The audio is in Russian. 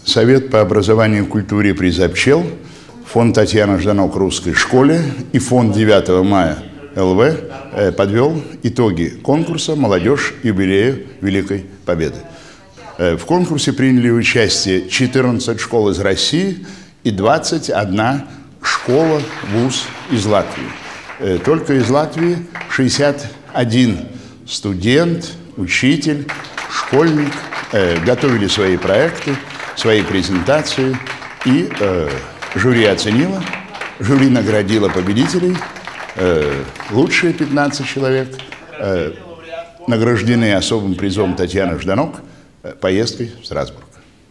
Совет по образованию и культуре при Запчел, фонд Татьяны Жданок русской школе и фонд 9 мая ЛВ подвел итоги конкурса «Молодежь юбилею Великой Победы». В конкурсе приняли участие 14 школ из России и 21 школа, вуз из Латвии. Только из Латвии 61 студент, учитель, школьник готовили свои проекты, свои презентации, и жюри оценило, жюри наградило победителей, лучшие 15 человек награждены особым призом Татьяны Жданок, поездкой в Страсбург.